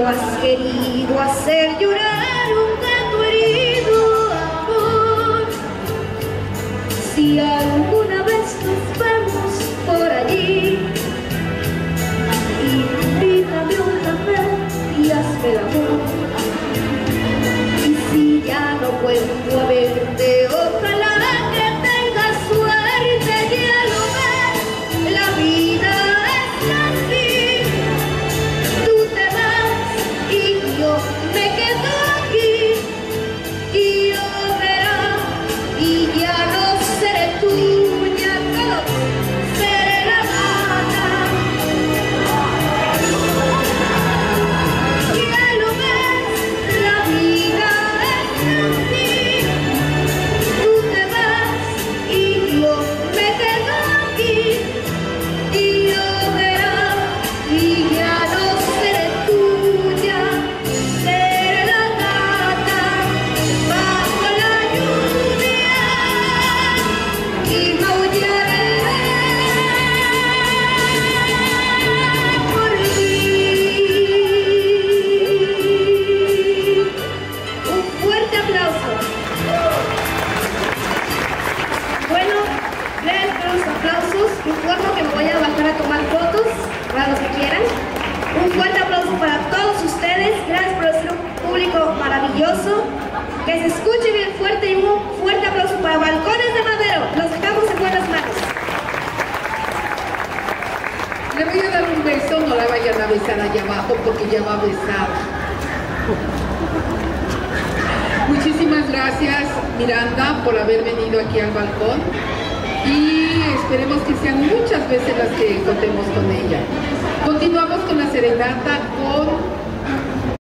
no has querido hacer llorar un gato herido, amor. Si alguna vez nos vemos por allí, invítame un café y hazme el amor. Y si ya no vuelvo a verte, ojalá que tengas suerte. Ya lo ves, la vida es así. Tú te vas y yo me quedo aquí. Y yo verá, y ya no seré tuya, no seré la gata. Ya lo ves, la vida es así. Tú te vas y yo me quedo aquí. Y yo verá, y ya no seré tuya, seré la gata bajo la lluvia y maullaré por ti. Un fuerte aplauso. Bueno, gracias por los aplausos. Informo que me voy a bajar a tomar fotos para los que quieran. Un fuerte aplauso para todos ustedes. Gracias por ser un público maravilloso. Que se escuche bien fuerte, y un fuerte aplauso para Balcones de Madero. Los dejamos en buenas manos. Le voy a dar un beso, no la vayan a besar allá abajo porque ya va a besar. Muchísimas gracias, Miranda, por haber venido aquí al balcón y esperemos que sean muchas veces las que contemos con ella. Continuamos con la serenata con